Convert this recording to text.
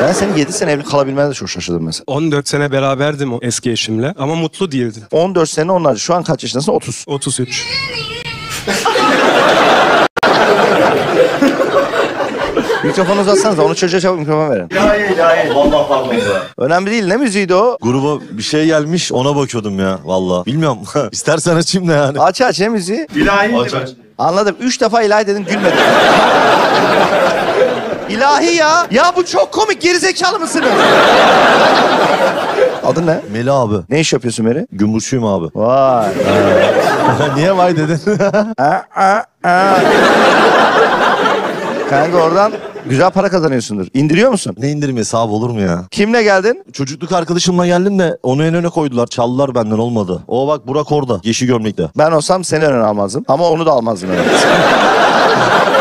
Ben senin 7 sene evli kalabilmene de çok şaşırdım mesela. 14 sene beraberdim o eski eşimle ama mutlu değildim. 14 sene onlar. Şu an kaç yaşındasın? 30. 33. Mikrofonu uzatsanıza. Onu çocuğa çabuk mikrofon verin. Hayır. Vallahi pardon ya. Önemli değil. Ne müziğiydi o? Gruba bir şey gelmiş ona bakıyordum ya vallahi. Bilmiyorum. İstersen açayım da yani. Aç ne müziği? Aç. Anladım. 3 defa ilahi dedin, gülmedin. İlahi ya. Ya bu çok komik. Gerizekalı mısınız? Adın ne? Meli abi. Ne iş yapıyorsun Meri? Gümrükçüyüm abi. Vay. Niye vay dedin? Kanka oradan güzel para kazanıyorsundur. İndiriyor musun? Ne indirmesi abi olur mu ya? Kimle geldin? Çocukluk arkadaşımla geldim de onu en öne koydular. Çaldılar benden olmadı. O bak Burak orada. Yeşil gömlekte. Ben olsam seni öne almazdım. Ama onu da almazdım. Evet.